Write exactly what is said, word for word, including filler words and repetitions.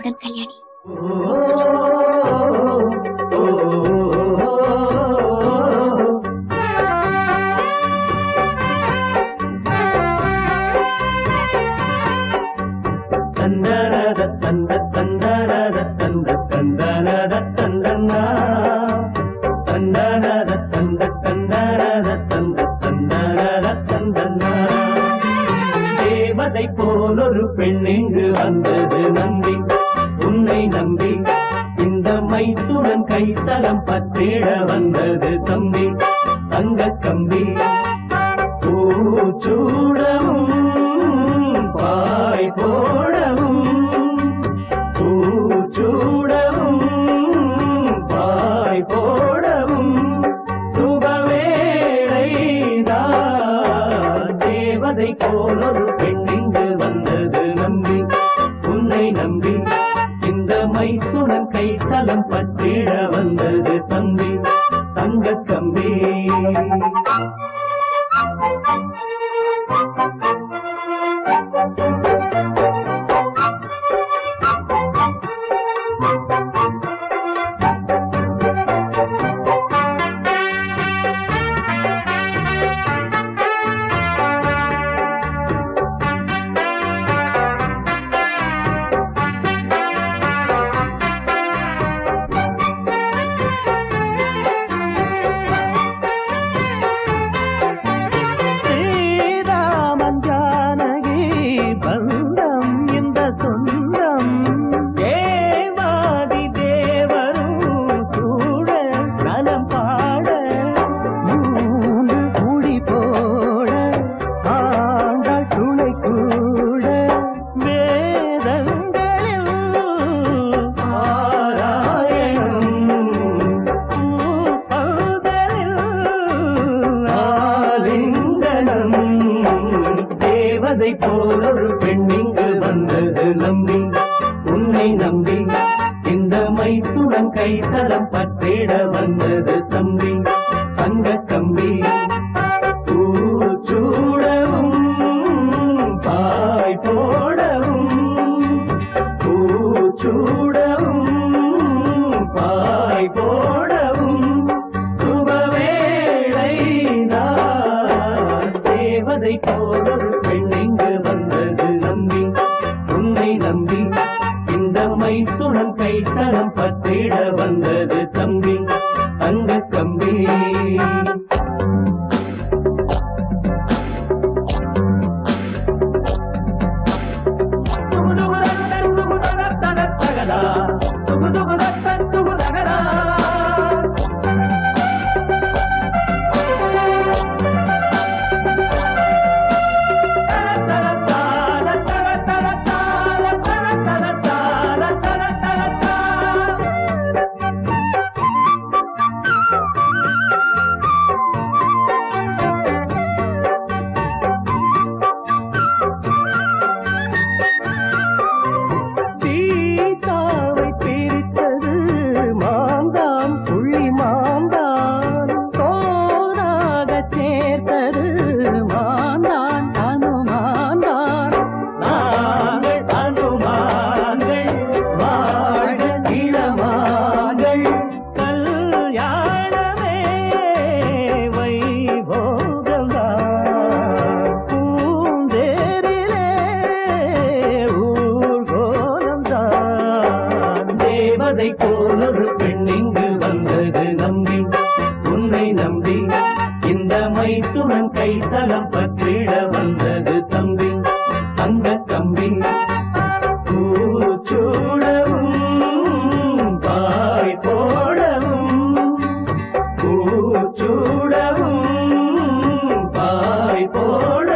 அன்புடன் கல்யாணி. தேவதை போலொரு பெண்ணிங்கு வந்தது நம்பி, உன்னை நம்பி இந்த மைத்துடன் கைத்தலம் பற்றிட வந்தது தம்பி. தங்க கம்பி பூச்சூடவும் பாய் போடவும், பூச்சூடவும் பாய் போடவும் சுபவேளைதான். தேவதை போலொரு பெண்ணிங்கு வந்தது நம்பி, உன்னை நம்பி இந்த மைத்துடன் கைத்தலம் பற்றிட வந்தது தம்பி. தங்க கம்பி போலொரு பெண்ணிங்கு வந்தது நம்பி, உன்னை நம்பி இந்த மைத்துடன் கைத்தலம் பற்றிட வந்தது தம்பி. தங்க கம்பி பூச்சூடவும் பாய் போடவும், பூச்சூடவும் பாய் போடவும் சுபவேளைதான். தேவதை போலொரு பெண்ணிங்கு வந்தது நம்பி, உன்னை நம்பி இந்த மைத்துடன் கைத்தலம் பற்றிட வந்தது தம்பி. தங்க கம்பி போலொரு பெண்ணிங்கு வந்தது நம்பி, உன்னை நம்பி இந்த மைத்துடன் கைத்தலம் பற்றிட வந்தது தம்பி. தங்க கம்பி பூச்சூடவும் பாய் போடவும், பூச்சூடவும் பாய் போட